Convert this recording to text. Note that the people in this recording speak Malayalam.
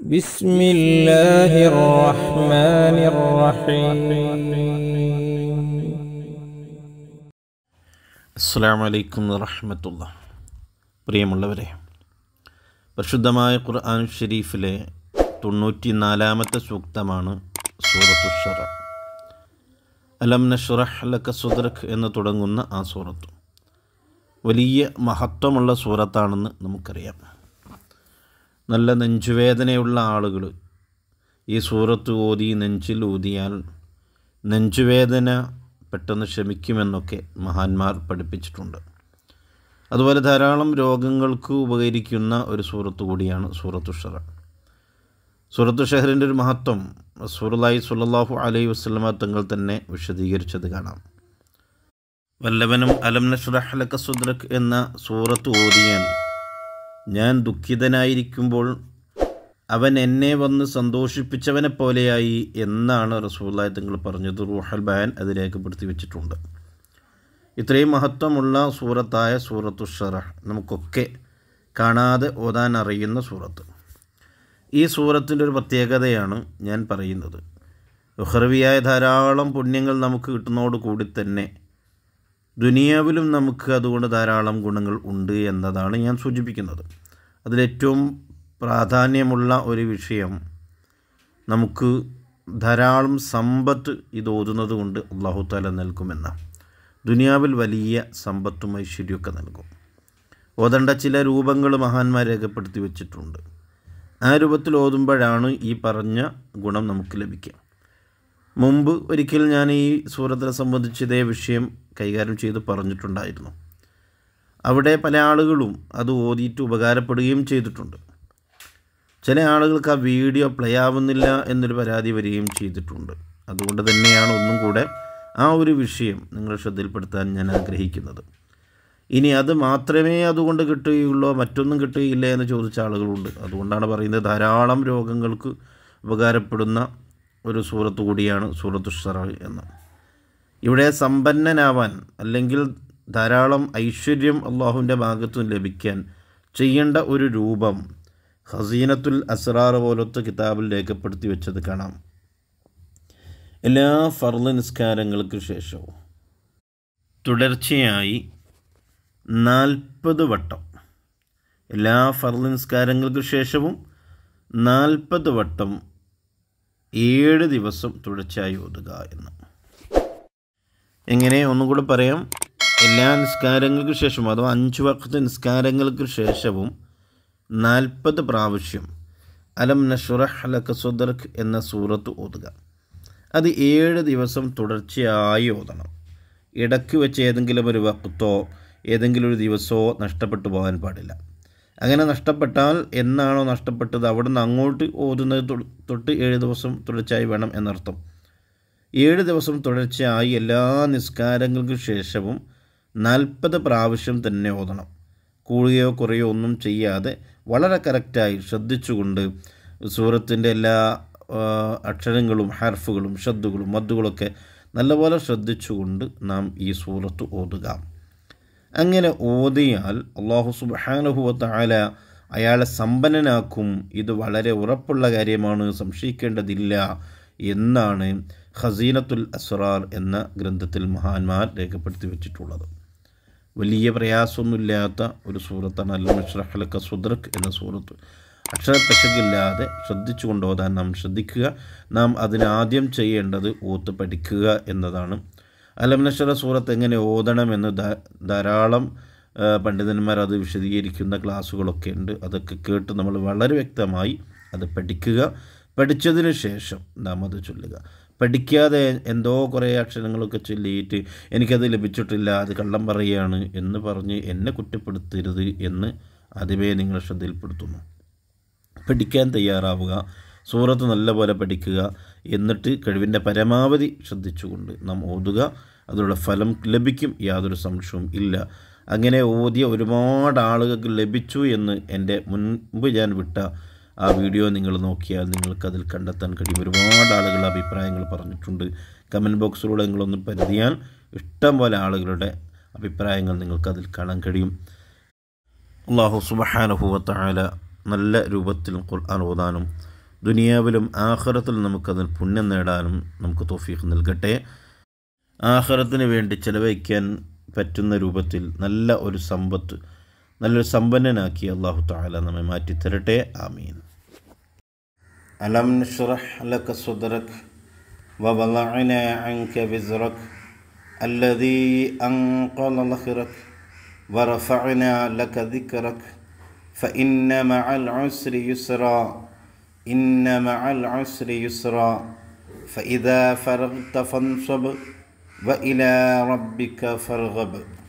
بسم الله الرحمن الرحيم. അസ്സലാമു അലൈക്കും വറഹ്മത്തുള്ളാഹി. പ്രിയമുള്ളവരെ, പരിശുദ്ധമായ ഖുർആൻ ഷരീഫിലെ 94-ാമത്തെ സൂക്തമാണ് സൂറത്തു ഷറഹ്. അലം നശ്റഹ് ലക സദ്റക് എന്ന് തുടങ്ങുന്ന ആ സൂറത്ത് വലിയ മഹത്വമുള്ള സൂറത്താണെന്ന് നമുക്കറിയാം. നല്ല നെഞ്ചുവേദനയുള്ള ആളുകൾ ഈ സൂറത്ത് ഓതി നെഞ്ചിൽ ഊതിയാൽ നെഞ്ചുവേദന പെട്ടെന്ന് ശമിക്കുമെന്നൊക്കെ മഹാന്മാർ പഠിപ്പിച്ചിട്ടുണ്ട്. അതുപോലെ ധാരാളം രോഗങ്ങൾക്ക് ഉപകരിക്കുന്ന ഒരു സൂറത്ത് കൂടിയാണ് സൂറത്തു ഷറഹ്. സൂറത്തു ഷഹറിൻ്റെ ഒരു മഹത്വം റസൂലുള്ളാഹി സ്വല്ലല്ലാഹു അലൈഹി വസല്ലമ തങ്ങൾ തന്നെ വിശദീകരിച്ചത് കാണാം. വല്ലവനും അലം നശ്റഹ് ലക സദ്റക് എന്ന സൂറത്ത് ഓതിയാൽ ഞാൻ ദുഃഖിതനായിരിക്കുമ്പോൾ അവൻ എന്നെ വന്ന് സന്തോഷിപ്പിച്ചവനെ പോലെയായി എന്നാണ് റസൂലുള്ളാഹി തങ്ങൾ പറഞ്ഞത്. റൂഹുൽ ബയാൻ അത് രേഖപ്പെടുത്തി വെച്ചിട്ടുണ്ട്. ഇത്രയും മഹത്വമുള്ള സൂറത്തായ സൂറത്തു ഷറഹ് നമുക്കൊക്കെ കാണാതെ ഓതാൻ അറിയുന്ന സൂറത്ത്. ഈ സൂറത്തിൻ്റെ ഒരു പ്രത്യേകതയാണ് ഞാൻ പറയുന്നത്. ഉഖ്റവിയായ ധാരാളം പുണ്യങ്ങൾ നമുക്ക് കിട്ടുന്നതോടുകൂടി തന്നെ ദുനിയാവിലും നമുക്ക് അതുകൊണ്ട് ധാരാളം ഗുണങ്ങൾ ഉണ്ട് എന്നതാണ് ഞാൻ സൂചിപ്പിക്കുന്നത്. അതിലേറ്റവും പ്രാധാന്യമുള്ള ഒരു വിഷയം, നമുക്ക് ധാരാളം സമ്പത്ത് ഇത് ഓതുന്നത് കൊണ്ട് അല്ലാഹു തആല നൽകുമെന്നാണ്. ദുനിയാവിൽ വലിയ സമ്പത്തും ഐശ്വര്യമൊക്കെ നൽകും. ഓതേണ്ട ചില രൂപങ്ങൾ മഹാന്മാർ രേഖപ്പെടുത്തി വെച്ചിട്ടുണ്ട്. ആ രൂപത്തിൽ ഓതുമ്പോഴാണ് ഈ പറഞ്ഞ ഗുണം നമുക്ക് ലഭിക്കുക. മുമ്പ് ഒരിക്കൽ ഞാൻ ഈ സൂറത്തിനെ സംബന്ധിച്ച് ഇതേ വിഷയം കൈകാര്യം ചെയ്ത് പറഞ്ഞിട്ടുണ്ടായിരുന്നു. അവിടെ പല ആളുകളും അത് ഓതിയിട്ട് ഉപകാരപ്പെടുകയും ചെയ്തിട്ടുണ്ട്. ചില ആളുകൾക്ക് ആ വീഡിയോ പ്ലേ ആവുന്നില്ല എന്നൊരു പരാതി വരികയും ചെയ്തിട്ടുണ്ട്. അതുകൊണ്ട് തന്നെയാണ് ഒന്നും കൂടെ ആ ഒരു വിഷയം നിങ്ങളുടെ ശ്രദ്ധയിൽപ്പെടുത്താൻ ഞാൻ ആഗ്രഹിക്കുന്നത്. ഇനി അത് മാത്രമേ അതുകൊണ്ട് കിട്ടുകയുള്ളൂ, മറ്റൊന്നും കിട്ടുകയില്ല എന്ന് ചോദിച്ച ആളുകളുണ്ട്. അതുകൊണ്ടാണ് പറയുന്നത്, ധാരാളം രോഗങ്ങൾക്ക് ഉപകാരപ്പെടുന്ന ഒരു സൂറത്ത് കൂടിയാണ് സൂറത്തു ഷറഹ് എന്ന്. ഇവിടെ സമ്പന്നനാവാൻ അല്ലെങ്കിൽ ധാരാളം ഐശ്വര്യം അള്ളാഹുവിൻ്റെ ഭാഗത്തു നിന്ന് ലഭിക്കാൻ ചെയ്യേണ്ട ഒരു രൂപം ഖസീനത്തുൽ അസ്റാർ പോലത്തെ കിതാബിൽ രേഖപ്പെടുത്തി വെച്ചത് കാണാം. എല്ലാ ഫർള് നിസ്കാരങ്ങൾക്ക് ശേഷവും തുടർച്ചയായി 40 വട്ടം, എല്ലാ ഫർള് നിസ്കാരങ്ങൾക്ക് ശേഷവും 40 വട്ടം 7 ദിവസം തുടർച്ചയായി ഓതുക എന്ന്. എങ്ങനെ ഒന്നുകൂടെ പറയാം. എല്ലാ നിസ്കാരങ്ങൾക്ക് ശേഷവും അഥവാ 5 വഖ്ത് നിസ്കാരങ്ങൾക്ക് ശേഷവും 40 പ്രാവശ്യം അലം നശ്റഹ് ലക സദ്റക് എന്ന സൂറത്ത് ഓതുക. അത് 7 ദിവസം തുടർച്ചയായി ഓതണം. ഇടയ്ക്ക് വെച്ച് ഏതെങ്കിലും ഒരു വഖ്തോ ഏതെങ്കിലും ഒരു ദിവസമോ നഷ്ടപ്പെട്ടു പോകാൻ പാടില്ല. അങ്ങനെ നഷ്ടപ്പെട്ടാൽ എന്നാണോ നഷ്ടപ്പെട്ടത് അവിടെ നിന്ന് അങ്ങോട്ട് ഓതുന്നത് തൊട്ട് 7 ദിവസം തുടർച്ചയായി വേണം എന്നർത്ഥം. 7 ദിവസം തുടർച്ചയായി എല്ലാ നിസ്കാരങ്ങൾക്ക് ശേഷവും 40 പ്രാവശ്യം തന്നെ ഓതണം. കൂടുകയോ കുറയോ ഒന്നും ചെയ്യാതെ വളരെ കറക്റ്റായി ശ്രദ്ധിച്ചുകൊണ്ട് സൂറത്തിൻ്റെ എല്ലാ അക്ഷരങ്ങളും ഹർഫുകളും ഷദ്ദുകളും മദ്ദുകളൊക്കെ നല്ലപോലെ ശ്രദ്ധിച്ചുകൊണ്ട് നാം ഈ സൂറത്ത് ഓതുക. അങ്ങനെ ഓതിയാൽ അല്ലാഹു സുബ്ഹാനഹു വ തആല അയാളെ സമ്പന്നനാക്കും. ഇത് വളരെ ഉറപ്പുള്ള കാര്യമാണ്, സംശയിക്കേണ്ടതില്ല എന്നാണ് ഖസീനത്തുൽ അസ്റാർ എന്ന ഗ്രന്ഥത്തിൽ മഹാന്മാർ രേഖപ്പെടുത്തി വെച്ചിട്ടുള്ളത്. വലിയ പ്രയാസമൊന്നുമില്ലാത്ത ഒരു സൂറത്താണ് അലം നശ്റഹ് ലക സദ്റക് എന്ന സൂറത്ത്. അക്ഷരപ്പശകില്ലാതെ ശ്രദ്ധിച്ചു കൊണ്ടോതാൻ നാം ശ്രദ്ധിക്കുക. നാം അതിനാദ്യം ചെയ്യേണ്ടത് ഓത്ത് പഠിക്കുക എന്നതാണ്. അലം നശ്റഹ് സൂറത്ത് എങ്ങനെ ഓതണമെന്ന് ധാരാളം പണ്ഡിതന്മാർ അത് വിശദീകരിക്കുന്ന ക്ലാസ്സുകളൊക്കെ ഉണ്ട്. അതൊക്കെ കേട്ട് നമ്മൾ വളരെ വ്യക്തമായി അത് പഠിക്കുക. പഠിച്ചതിന് ശേഷം നാം അത് ചൊല്ലുക. പഠിക്കാതെ എന്തോ കുറേ അക്ഷരങ്ങളൊക്കെ ചൊല്ലിയിട്ട് എനിക്കത് ലഭിച്ചിട്ടില്ല, അത് കള്ളം പറയുകയാണ് എന്ന് പറഞ്ഞ് എന്നെ കുറ്റപ്പെടുത്തരുത് എന്ന് ആദ്യമേ നിങ്ങളെ ശ്രദ്ധയിൽപ്പെടുത്തുന്നു. പഠിക്കാൻ തയ്യാറാവുക, സൂറത്ത് നല്ലപോലെ പഠിക്കുക, എന്നിട്ട് കഴിവിൻ്റെ പരമാവധി ശ്രദ്ധിച്ചുകൊണ്ട് നാം ഓതുക. അതിലുള്ള ഫലം ലഭിക്കും, യാതൊരു സംശയവും ഇല്ല. അങ്ങനെ ഓതിയ ഒരുപാട് ആളുകൾക്ക് ലഭിച്ചു എന്ന് എൻ്റെ മുൻപ് ഞാൻ വിട്ട ആ വീഡിയോ നിങ്ങൾ നോക്കിയാൽ നിങ്ങൾക്കതിൽ കണ്ടെത്താൻ കഴിയും. ഒരുപാട് ആളുകൾ അഭിപ്രായങ്ങൾ പറഞ്ഞിട്ടുണ്ട്. കമൻറ്റ് ബോക്സിലൂടെ നിങ്ങളൊന്ന് പരിധിയാൽ ഇഷ്ടം പോലെ ആളുകളുടെ അഭിപ്രായങ്ങൾ നിങ്ങൾക്കതിൽ കാണാൻ കഴിയും. അല്ലാഹു സുബ്ഹാനഹു വ തആല നല്ല രൂപത്തിൽ ഖുർആൻ ഓതാനും ദുനിയാവിലും ആഖിറത്തിലും നമുക്കതിൽ പുണ്യം നേടാനും നമുക്ക് തൗഫീഖ് നൽകട്ടെ. ആഖിറത്തിന് വേണ്ടി ചെലവഴിക്കാൻ പറ്റുന്ന രൂപത്തിൽ നല്ല ഒരു സമ്പത്ത്, നല്ലൊരു സമ്പന്നനാക്കി അല്ലാഹു തആല നമ്മെ മാറ്റിത്തരട്ടെ. ആമീൻ. അലം നശ്റഹ് ലക സദ്റക വവളഅനാ അൻക വിസ്റക അല്ലദീ അൻഖള ളഹ്റക വറഫഅനാ ലക ദിക്റക ഫഇന്ന മഅൽ ഉസ്രി യുസ്റാ ഇന്ന മഅൽ ഉസ്രി യുസ്റാ ഫഇദാ ഫറഗ്ത ഫൻസബ് വഇലാ റബ്ബിക ഫർഗബ്.